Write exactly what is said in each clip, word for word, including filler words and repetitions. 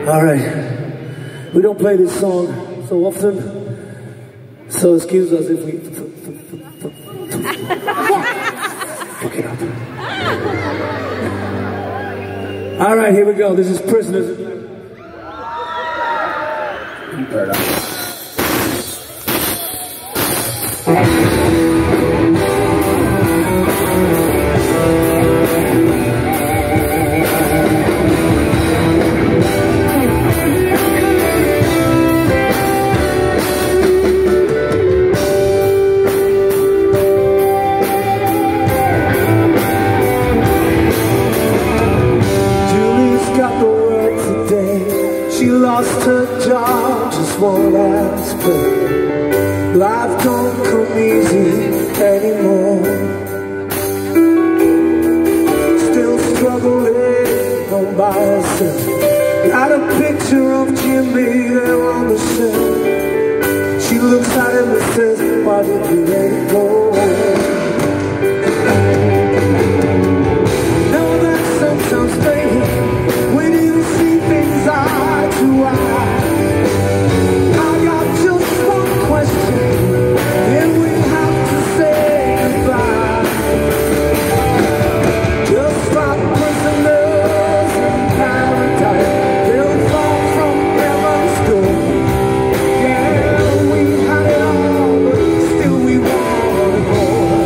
All right. We don't play this song so often, so excuse us if we fuck it up. All right, here we go. This is Prisoners. She lost her job just one last break. Life don't come easy anymore. Still struggling all by herself. Got a picture of Jimmy there on the shelf. She looks at him and says, why did you let it go? Know that sometimes, baby, we need to see things eye to eye. I got just one question, then we have to say goodbye. Just like prisoners in paradise, they'll fall from heaven's door. Yeah, we had it all, but still we wanted more.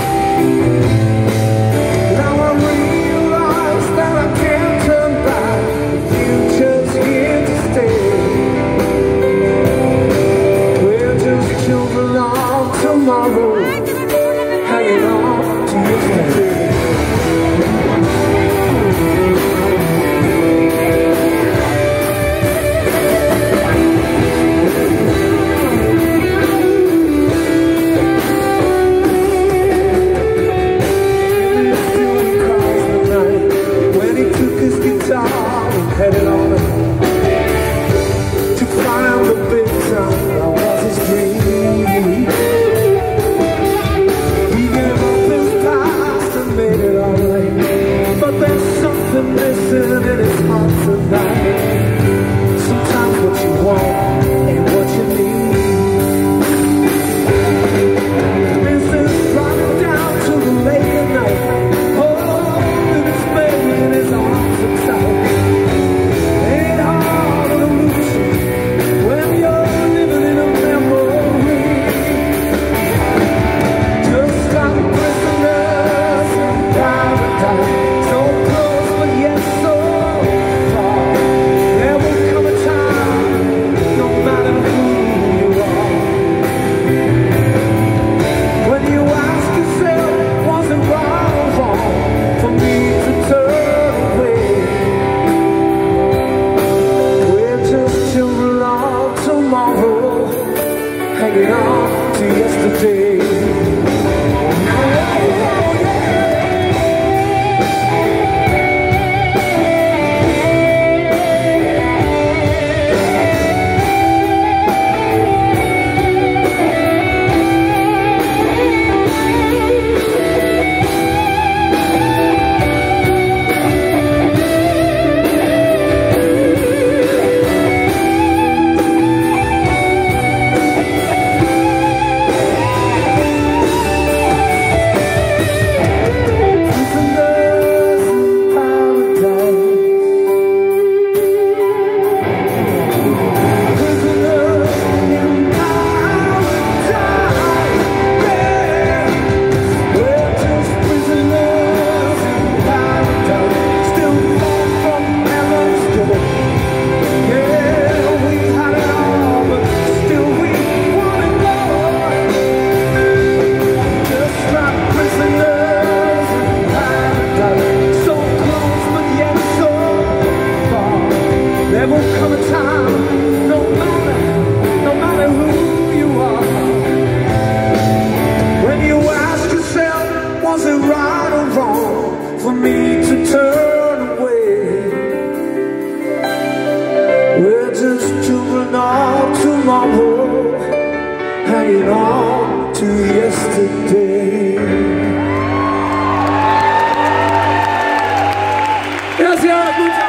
Now I realize that I can't turn back. The future's here to stay. We're just children of tomorrow, hanging on to yesterday. Headed on to find the big town that was his dream. He gave up his past and made it all right, but there's something missing in his heart tonight. Sometimes what you want ain't what you need. This is running down to the late at night, holding his baby in his arms inside. Hanging on to yesterday. There will come a time, no matter, no matter who you are, when you ask yourself, was it right or wrong for me to turn away? We're just children of tomorrow, hanging on to yesterday. Gracias,